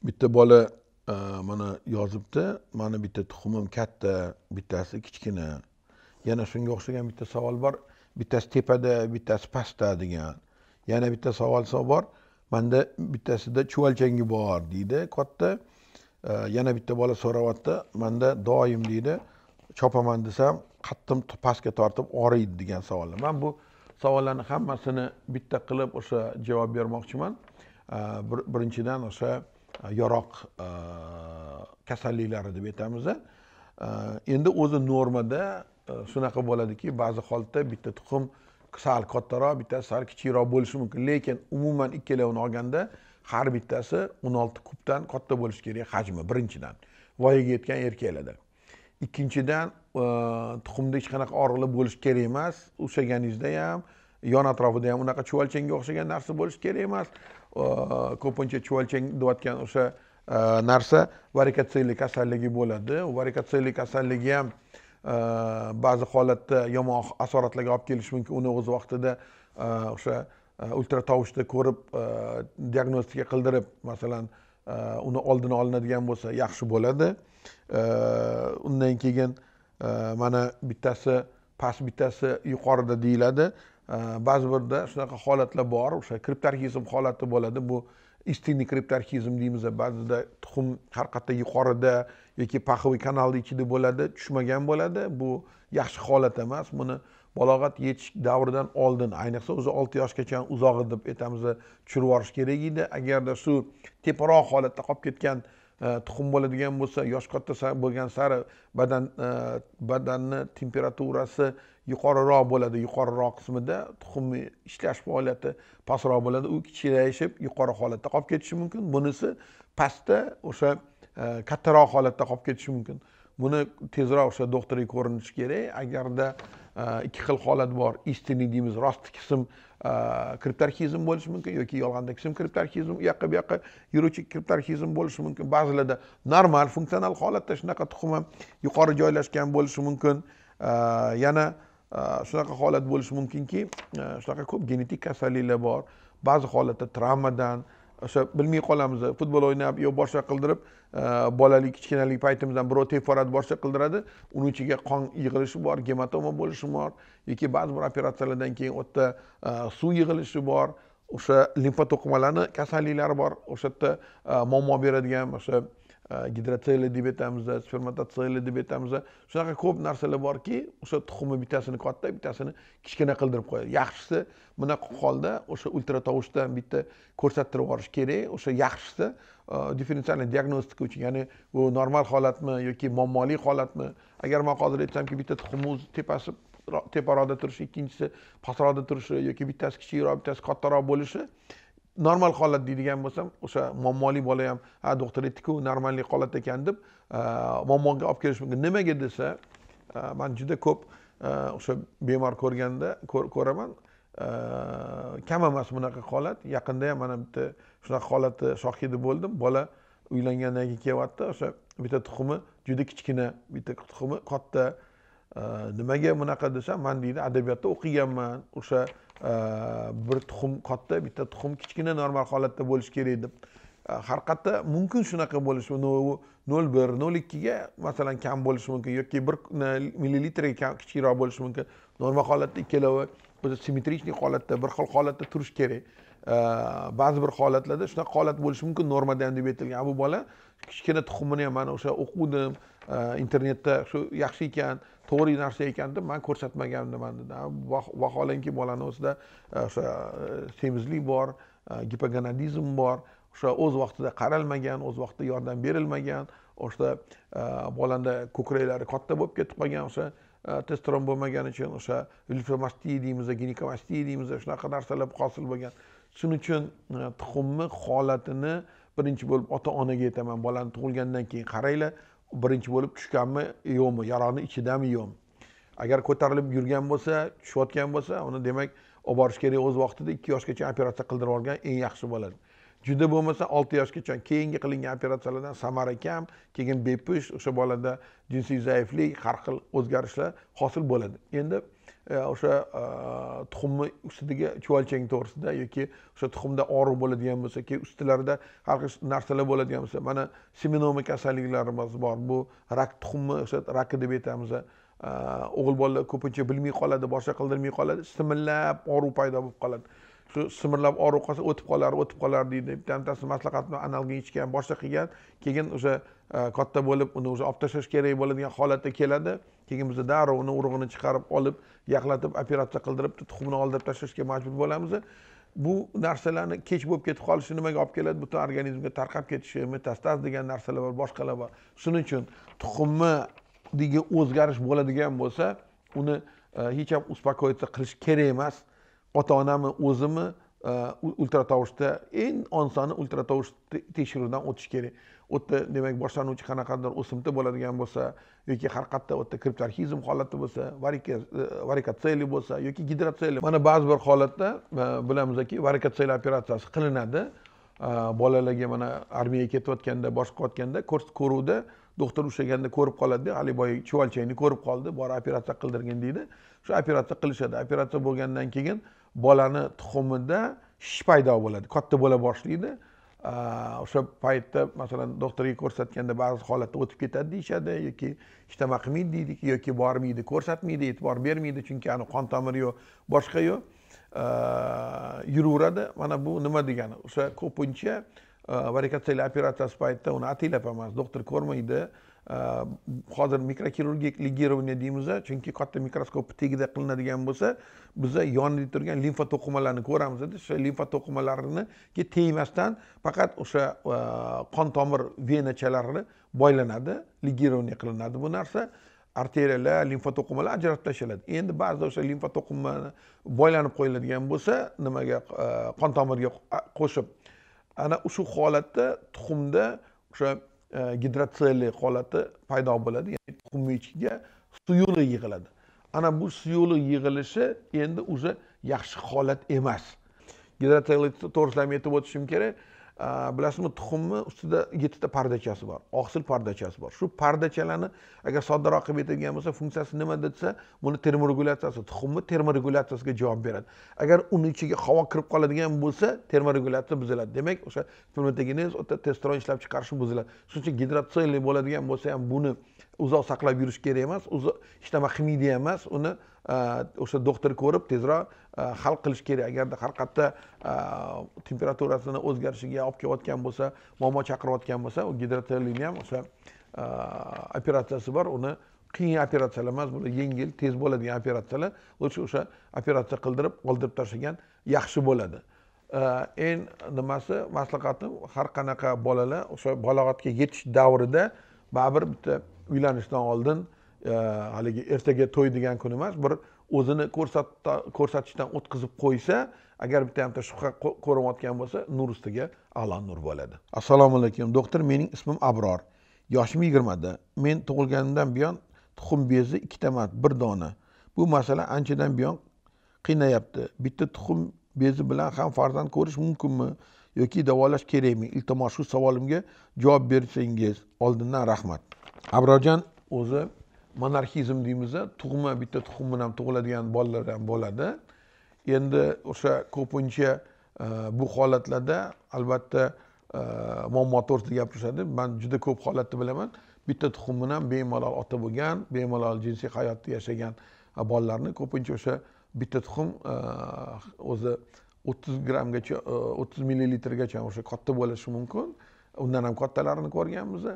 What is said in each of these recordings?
Bitta bola mana yozibdi, mana bitta tuxumim katta, bittasi kichkina. Yana shunga o'xshagan bitta savol bor. Bittasi tepada, bittasi pastda degan. Yana bitta savol bor. Manda bittasida chuvalchangi bor deydi, katta. Yana bitta bola so'rayapti. Manda doim deydi, chopaman desam, qattim pastga tortib og'riydi degan savollar. Men bu savollarning hammasini bitta qilib o'sha javob bermoqchiman. Birinchidan o'sha yaroq kasalliklari deb aytamiz. Endi o'zi normada shunaqa bo'ladiki, ba'zi holatda bitta tuxum sal kattaroq, bittasi sal kichikroq bo'lishi mumkin. Lekin umuman ikkalovini olganda har bittasi 16 kubdan katta bo'lishi kerak hajmi birinchidan. Voyaga yetgan erkaklarda. Ikkinchidan, tuxumda hech qanaqa og'riqli bo'lishi kerak emas. Ushlaganingizda ham, yon atrofida ham unaqa chuvalchanga o'xshagan narsa bo'lishi kerak emas. Ko'pincha chuvalchang deyotgan o'sha narsa varikotseli kasalligi bo'ladi. Varikotseli kasalligi ham ba'zi holatda yomon asoratlarga olib kelishi mumkin. Uni o'z vaqtida o'sha ultratovushda ko'rib diagnostika qildirib, masalan, uni oldini olinadigan bo'lsa yaxshi bo'ladi. Undan keyin mana bittasi past, bittasi yuqorida deyiladi. Ba'zi birda shunaqa holatlar bor, o'sha kriptarxizm holati bo'ladi. Bu istinni kriptarxizm deymiz. Ba'zida tuxum har qatda yuqorida yoki paxoviy kanalning ichida bo'ladi, tushmagan bo'ladi. Bu yaxshi holat emas. Buni balog'at yetish davridan oldin, ayniqsa o'zi 6 yoshgacha uzog'i deb aytamiz, tushirib yuborish kerak edi. Agarda shu teparoq holatda qolib ketgan tuxum bo'ladigan bo'lsa, yosh katta bo'lgan sari badanni temperaturasi yuqoriroq bo'ladi. Yuqoriroq qismida tuxumni ishlash faoliyati pastroq bo'ladi. U kichiklashib, yuqori holatda qolib ketishi mumkin. Bunisi pastda o'sha kattaroq holatda qolib ketishi mumkin. Buni tezroq o'sha doktorga ko'rinishi kerak. Agarda ikki xil holat bor. Istinni deymiz, rost qism kriptarxizm bo'lishi mumkin yoki yolg'onda qism kriptarxizm, u yoqqa bu yoqqa yuruvchi kriptarxizm bo'lishi mumkin. Ba'zilarda normal funksional holatda shunaqa tuxum ham yuqori joylashgan bo'lishi mumkin. Yana shunaqa holat bo'lishi mumkinki, shunaqa ko'p genetik kasalliklar bor. Ba'zi holatda travmadan, o'sha bilmay qolamiz, futbol o'ynab yo boshqa qildirib, bolalik, kichkinalik paytimizdan birov tepib boradi, boshqa qildiradi, uning ichiga qon yig'ilishi bor, gematoma bo'lishi bor, yoki ba'zi bir operatsiyalardan keyin o'tda suv yig'ilishi bor, o'sha limfa to'qimalarni kasalliklari bor, o'sha yerda muammo beradigan o'sha gidrotseli deb aytamiz, spermatotseli deb aytamiz. Shunaqa ko'p narsalar borki, o'sha tuxumni bittasini katta, bittasini kichkina qildirib qo'yadi. Yaxshisi bunaqa holda o'sha ultratovushdan bitta ko'rsattirib olish kerak. O'sha yaxshisi differensial diagnostika uchun, ya'ni bu normal holatmi yoki muammoli holatmi? Agar men hozir aytsamki, bitta tuxumimiz tepasi teparoqda turishi, ikkinchisi pastroqda turishi yoki bittasi kichikroq, bittasi kattaroq bo'lishi normal holat deydigan bo'lsam, o'sha muammoli bola ham, ha doktor aytdi-ku, normallik holat ekan deb muammoga olib kelish mumkin. Nimaga desa, men juda ko'p o'sha bemor ko'rganda ko'raman, kam emas bunaqa holat. Yaqinda ham mana bitta shunaqa holatni shohidi bo'ldim. Bola uylangandan keyin kelyapti, o'sha bitta tuxumi juda kichkina, bitta tuxumi katta. Nimaga bunaqa desam, men deydi, adabiyotda o'qiganman, o'sha bir tuxum katta, bitta tuxum kichkina normal holatda bo'lishi kerak deb. Har qatda mumkin shunaqa bo'lishi, 0,1, 0,2 ga masalan kam bo'lishi mumkin yoki 1 millilitrga kichikroq bo'lishi mumkin. Normal holatda ikkalovi o'zi simmetrichniy holatda, bir xil holatda turish kerak. Ba'zi bir holatlarda shunaqa holat bo'lishi mumkin normaldan deb aytilgan. Bu bola kichkina tuxumini ham mana o'sha o'qidim, internetda shu yaxshi ekan, to'g'ri narsa ekan deb men ko'rsatmagandim dedi. Vaholanki bolani o'zida o'sha semizlik bor, gipogonadizm bor, o'sha o'z vaqtida qaralmagan, o'z vaqtida yordam berilmagan, o'sha bolanda ko'kraklari katta bo'lib ketib qolgan, o'sha testosteron bo'lmagani uchun o'sha limfomastiya deymiz, ginekamastiya deymiz, shunaqa narsalar hosil bo'lgan. Shuning uchun tuxumni holatini birinchi bo'lib ota-onaga aytaman, bolani tug'ilgandan keyin qaranglar, birinchi bo'lib tushganmi yo'qmi, yaroqni ichidami yo'qmi. Agar ko'tarilib yurgan bo'lsa, tushayotgan bo'lsa, uni demak olib borish kerak o'z vaqtida. 2 yoshgacha operatsiya qildirib olgan eng yaxshi bo'ladi. Juda bo'lmasa 6 yoshgacha keyingi qilingan operatsiyalardan samara kam, keyin bepish, o'sha bolada jinsiy zaiflik, har xil o'zgarishlar hosil bo'ladi. Endi o'sha tuxumni ustidagi chuvalchang to'g'risida yoki o'sha tuxumda og'riq bo'ladigan bo'lsa, keyin ustilarida har xil narsalar bo'ladigan bo'lsa, mana seminoma kasalliklarimiz bor. Bu rak tuxumni o'sha raki deb aytamiz. O'g'il bolalar ko'pincha bilmay qoladi, boshqa qildirmay qoladi, simillab og'riq paydo bo'lib qoladi. Shu simirlab og'riq qolsa o'tib qolar deydi. Bittasi maslahat bilan analgin ichgan, boshqa qilgan, keyin o'sha katta bo'lib uni o'sha olib tashlash kerak bo'ladigan holatga keladi. Keyin biz darrov uni urug'ini chiqarib olib, yaxlatib operatsiya qildirib, tuxumni oldirib tashlashga majbur bo'lamiz. Bu narsalarni kech bo'lib ketib qolishi nimaga olib keladi? Butun organizmga tarqab ketishi, metastaz degan narsalar bor, boshqalar bor. Shuning uchun tuxumdagi o'zgarish bo'ladigan bo'lsa, uni hech ham uspokoyitsa qilish kerak emas. Ota-onami o'zimi ultratovushda eng osoni ultratovush tekshiruvdan o'tish kerak. U yerda demak boshlanuvchi qanaqadir o'simta bo'ladigan bo'lsa yoki har qayerda u yerda kriptorxizm holati bo'lsa, varikotseli bo'lsa yoki gidrotseli. Mana ba'zi bir holatda bilamizki, varikotseli operatsiyasi qilinadi. Bolalarga mana armiyaga ketayotganda, boshqa qilayotganda ko'ruvda doktor ushlaganda ko'rib qoladi, hali boy chuvalchangni ko'rib qoldi, bor operatsiya qildirgin deydi. Shu operatsiya qilishadi. Operatsiya bo'lgandan keyin bolani tuxumida shish paydo bo'ladi, katta bo'la boshlaydi. O'sha paytda masalan doktorga ko'rsatganda ba'zi holatda o'tib ketadi deyishadi yoki ishtama qilmaydi deydi yoki bormaydi, ko'rsatmaydi, e'tibor bermaydi, chunki ani qon tomiri yo'q, boshqa yo'q. Yuraveradi. Mana bu nima degani? O'sha ko'pincha varikotseli operatsiyasi paytida uni atilab emas, doktor ko'rmaydi. Hozir mikrokirurgik ligирование deymiz, chunki katta mikroskop tagida qilinadigan bo'lsa, biz yonida turgan limfa to'qimalarni ko'ramiz. O'sha limfa to'qimalarni tegmasdan faqat o'sha qon tomir venachalari boylanadi, ligирование qilinadi bu narsa. Arteriyalar, limfa to'qimalar ajratib tashlanadi. Endi ba'zida o'sha limfa to'qimasi boylanib qo'yiladigan bo'lsa, nimaga qon tomiriga qo'shib, ana shu holatda tuxumda o'sha gidrotseli holati paydo bo'ladi. Ya'ni tuxumning ichiga suyuqlik yig'iladi. Ana bu suyuqlik yig'ilishi endi o'sha yaxshi holat emas. Gidrotseli to'g'risida ham aytib o'tishim kerak. Bilasizmi, tuxumni ustida 7 ta pardachasi bor, oqsil pardachasi bor. Shu pardachalarni agar soddaroq qilib aytadigan bo'lsa, funksiyasi nima desa, buni termoregulyatsiyasi, tuxumni termoregulyatsiyasiga javob beradi. Agar uni ichiga havo kirib qoladigan bo'lsa, termoregulyatsiya buziladi. Demak, o'sha spermatogenez, testosteron ishlab chiqarishi buziladi. Shuning uchun gidrotseli bo'ladigan bo'lsa ham buni uzoq saqlab yurish kerak emas, ishlama qilmaydi emas, uni o'sha doktor ko'rib tezroq hal qilish kerak. Agarda har qayerda temperaturasini o'zgarishiga olib kelayotgan bo'lsa, muammo chaqirayotgan bo'lsa, u gidrotselini ham o'sha operatsiyasi bor. Uni qiyin operatsiyalar emas, bu yengil, tez bo'ladigan operatsiyalar. O'sha operatsiya qildirib, oldirib tashlagan yaxshi bo'ladi. Eng nimasi maslahatim, har qanaqa bolalar o'sha balog'atga yetish davrida baribir bitta uylanishdan oldin haligi ertaga to'y degan kun emas, bir o'zini ko'rsatishdan o'tkazib qo'ysa, agar bitta ham shubha ko'rayotgan bo'lsa, nur ustiga a'lo nur bo'ladi. Assalomu alaykum, doktor, mening ismim Abror. Yoshim 20 da. Men tug'ilganimdan buyon tuxum bezi 2 ta emas, 1 dona. Bu masala anchadan buyon qiynayapti. Bitta tuxum bezi bilan ham farzand ko'rish mumkinmi yoki davolash kerakmi? Iltimos shu savolimga javob bersangiz. Oldindan rahmat. Abrorjon, o'zi monarxizm deymiz, tug'ma bitta tuxum bilan tug'iladigan bolalar ham bo'ladi. Endi o'sha ko'pincha bu holatlarda albatta muammo to'g'risida gapirishadi. Men juda ko'p holatni bilaman. Bitta tuxum bilan bemalol ota bo'lgan, bemalol jinsiy hayotda yashagan bolalarni ko'pincha o'sha bitta tuxum o'zi 30 grammgacha, 30 millilitrgacha o'sha katta bo'lishi mumkin. Undan ham kattalarini ko'rganmiz.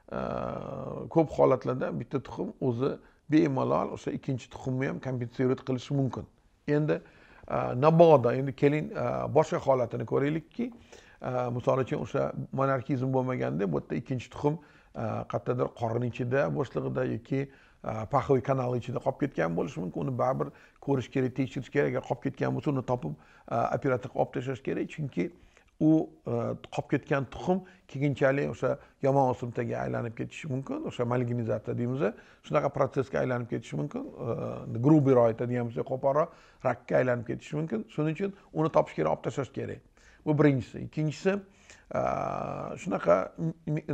Ko'p holatlarda bitta tuxum o'zi bemalol o'sha ikkinchi tuxumni ham kompensировать qilishi mumkin. Endi naboda endi keling boshqa holatini ko'raylikki, misol uchun o'sha monarxizm bo'lmaganda bu yerda ikkinchi tuxum qayerdadir qorin ichida, bo'shlig'ida yoki paxoy kanali ichida qolib ketgan bo'lishi mumkin. Uni baribir ko'rish kerak, tekshirish kerak. Agar qolib ketgan bo'lsa, uni topib operatsiya olib tashlash kerak, chunki u qolib ketgan tuxum keyinchalik o'sha yomon o'simtaga aylanib ketishi mumkin, o'sha malignizatsiya deymiz, shunaqa prosesga aylanib ketishi mumkin, grubiy aytadigan degan bo'lsa, qo'polroq rakka aylanib ketishi mumkin. Shuning uchun uni topish kerak, olib tashlash kerak. Bu birinchisi. Ikkinchisi, shunaqa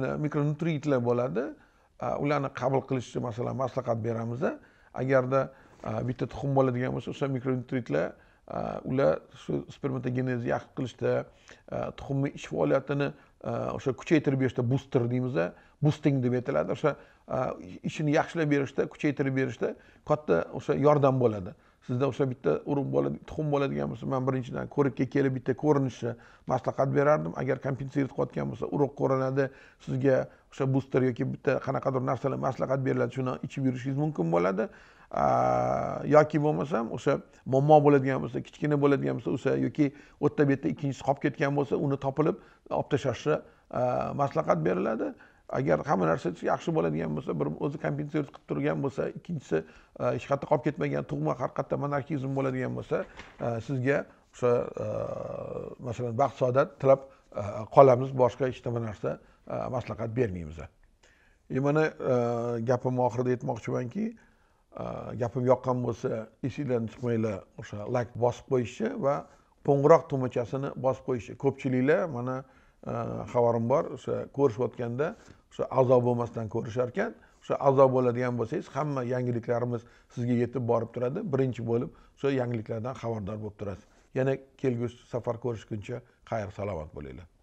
mikronutriyentlar bo'ladi, ularni qabul qilishni masalan maslahat beramiz. Agarda bitta tuxum bo'ladigan bo'lsa, o'sha mikronutriyentlar ular shu spermatogenezni yaxshi qilishda, tuxumning ish faoliyatini o'sha kuchaytirib berishda, booster deymiz, boosting deb aytiladi. O'sha ishini yaxshilab berishda, kuchaytirib berishda katta o'sha yordam bo'ladi. Sizda o'sha bitta urug' bo'ladi, tuxum bo'ladigan bo'lsa, men birinchidan ko'rikka kelib bitta ko'rinishni maslahat berardim. Agar kompensat qilayotgan bo'lsa, urug' ko'rinadi, sizga o'sha booster yoki bitta qanaqadir narsalar maslahat beriladi, shuni ichib yurishingiz mumkin bo'ladi. Yoki bo'lmasam o'sha muammo bo'ladigan bo'lsa, kichkina bo'ladigan bo'lsa, o'sha yoki o'tda bu yerda ikkinchisi qolib ketgan bo'lsa, uni topilib olib tashlashni maslahat beriladi. Agar hamma narsa yaxshi bo'ladigan bo'lsa, bir o'zi kompensat qilib turgan bo'lsa, ikkinchisi hech qayerda qolib ketmagan, tug'ma har qayerda monarxizm bo'ladigan bo'lsa, sizga o'sha masalan baxt saodat tilab qolamiz, boshqa hech nima narsa maslahat bermaymiz. Mana gapim oxirida aytmoqchimanki, gapim yoqqan bo'lsa, esingizdan chiqmanglar, o'sha like bosib qo'yishni va qo'ng'iroq tugmachasini bosib qo'yishni. Ko'pchiliklar mana xabarim bor, o'sha ko'rishayotganda o'sha a'zo bo'lmasdan ko'rishar ekan. O'sha a'zo bo'ladigan bo'lsangiz, hamma yangiliklarimiz sizga yetib borib turadi. Birinchi bo'lib o'sha yangiliklardan xabardor bo'lib turasiz. Yana kelgusi safar ko'rishguncha xayr salomat bo'linglar.